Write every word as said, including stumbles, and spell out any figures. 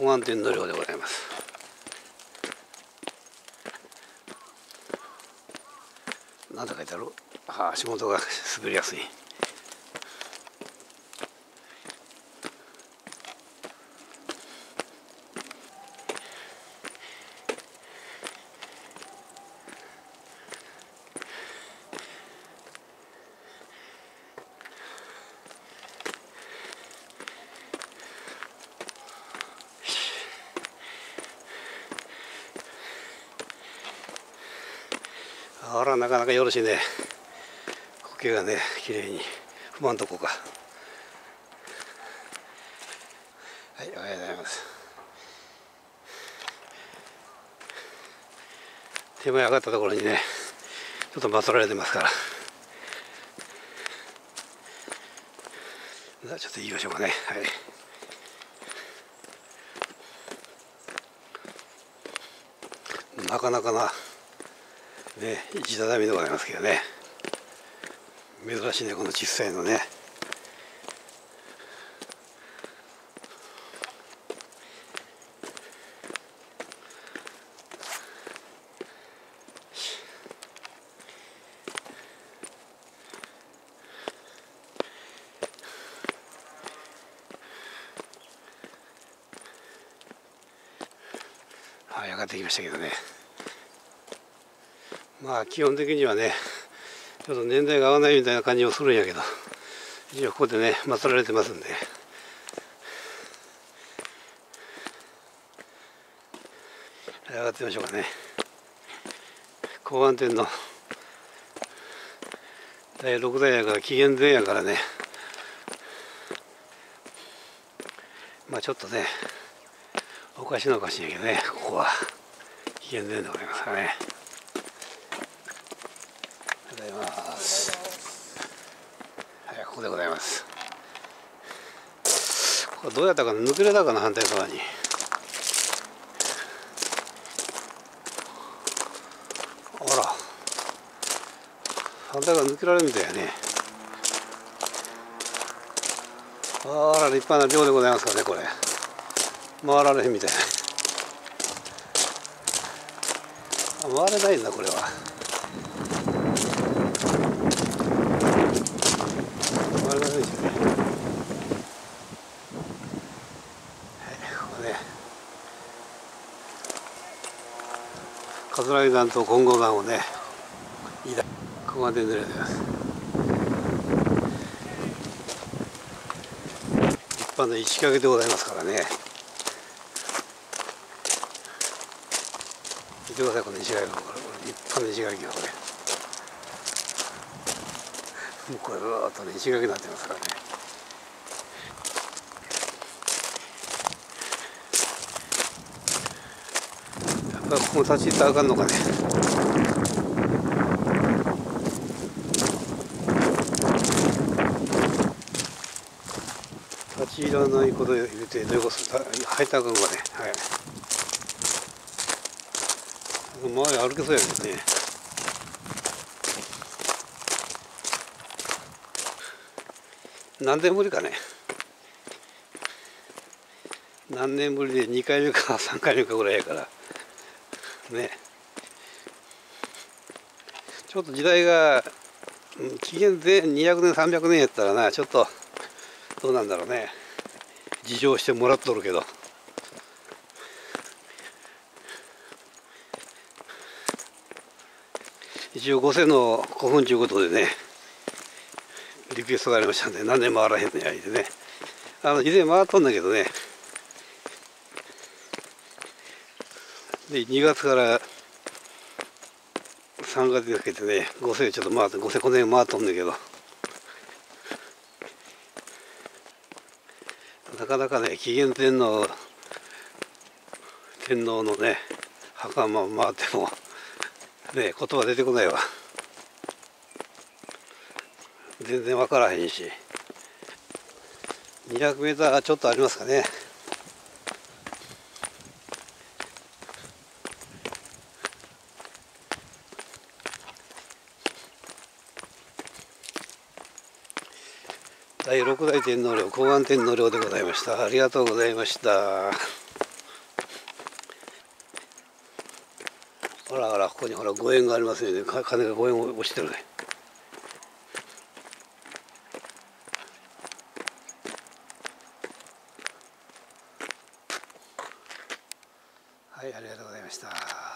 公安天皇陵でございます。なんて書いてある？ああ、足元が滑りやすい。あら、なかなかよろしいね。苔がね、きれいに踏まんとこか。はい、おはようございます。手前上がったところにね、ちょっと祀られてますから。じゃあちょっと行きましょうかね。はい。なかなかなね、石畳でございますけどね。珍しいね、この小さいのね。はい、上がってきましたけどね。まあ基本的にはね、ちょっと年代が合わないみたいな感じもするんやけど、一応ここでね、祀られてますんで。上がってみましょうかね。公安天皇だいろくだいやから紀元前やからね、まあちょっとね、おかしなおかしいんやけどね、ここは紀元前でございますからね。おはようございます。はい、ここでございます。これどうやったかな、抜けれたかな、反対側に。あら、反対側抜けられるみたいやね。あら、立派な量でございますからね、これ。回られへんみたいな。回れないんだ、これは。回れませんでしたね。はい、ここね。葛城岩と金剛岩をね、ここまで濡れてます。立派な石垣でございますからね。見てください、この石垣が、これ立派な石垣がこれ。もうこれずーっとね、石垣になってますからね。やっぱりここ立ち入ったらあかんのかね。立ち入らないこと言うてどういうことする？入ったらあかんかね。はい。周り歩けそうやけどね。何年ぶりかね。何年ぶりでにかいめかさんかいめかぐらいやからね。ちょっと時代が紀元前にひゃくねんさんびゃくねんやったらな、ちょっとどうなんだろうね。事情してもらっとるけど。一応ご世の古墳ということでね、リクエストがありましたんで、何年回らへんのやいてね。あの以前回っとんだけどね。でにがつからさんがつにかけてね、ご世ちょっと回って、ご世この辺回っとんだけど、なかなかね、紀元天皇天皇のね、墓ま回ってもね、言葉出てこないわ。全然分からへんし。にひゃくメーターちょっとありますかね。だいろくだい天皇陵、弘安天皇陵でございました。ありがとうございました。 ほらほら、ここにほらごえんがありますよね。か金がごえん落ちてるね。はい、ありがとうございました。